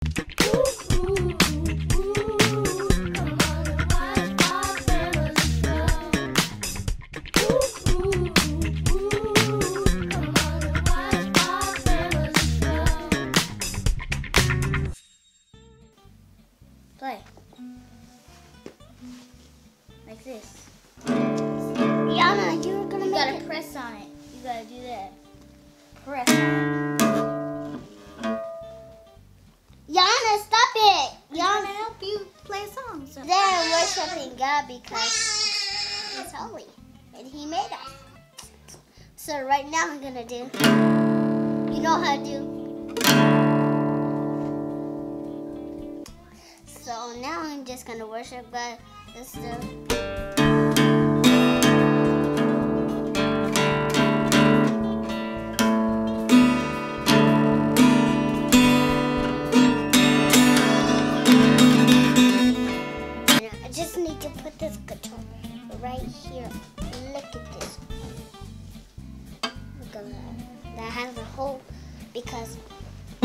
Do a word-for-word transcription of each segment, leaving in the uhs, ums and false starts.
Play. Like this. Yana, you were gonna You make gotta it. press on it. You gotta do that. Press on it. Yana, stop it. I'm trying to Yana, help you play a song. So. they're worshiping God because He's holy and He made us. So right now I'm gonna do. You know how to do. So now I'm just gonna worship God. Let's do. I just need to put this guitar right here. Look at this. Look at that. That has a hole because they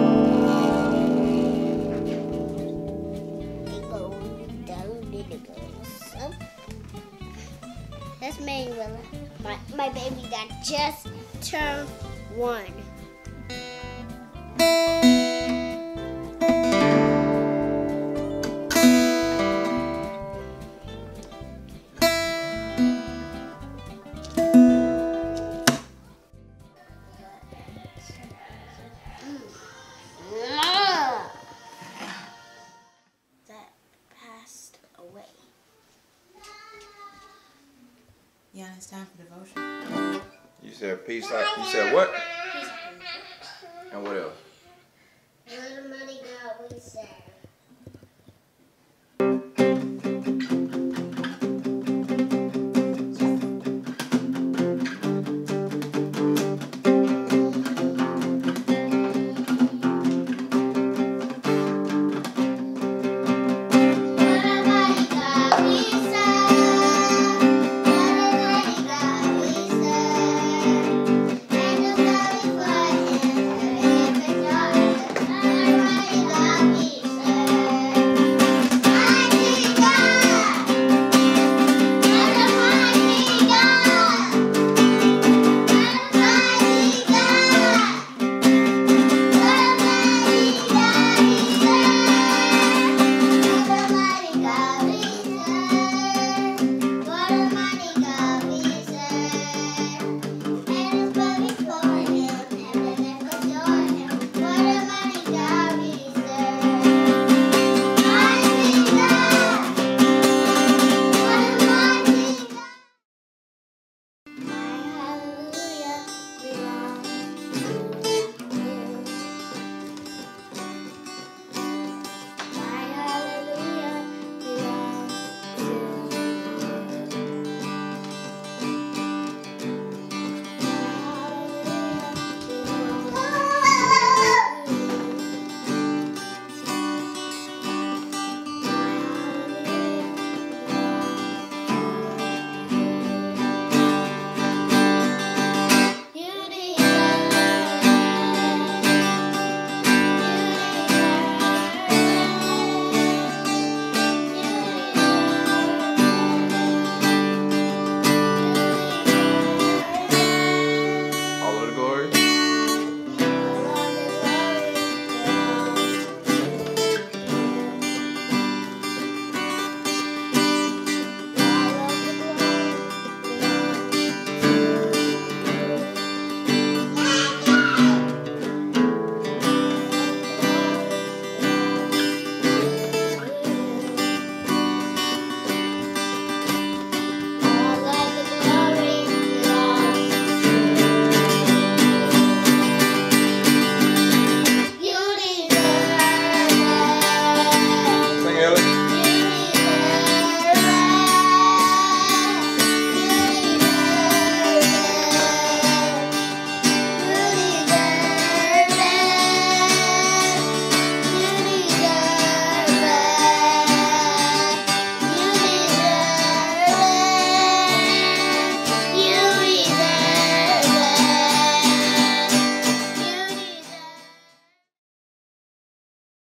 go down and it goes up. That's Manuela, my, my baby that just turned one. That passed away. Yeah, it's time for devotion. You said peace like you said what? And what else? What a mighty God we serve.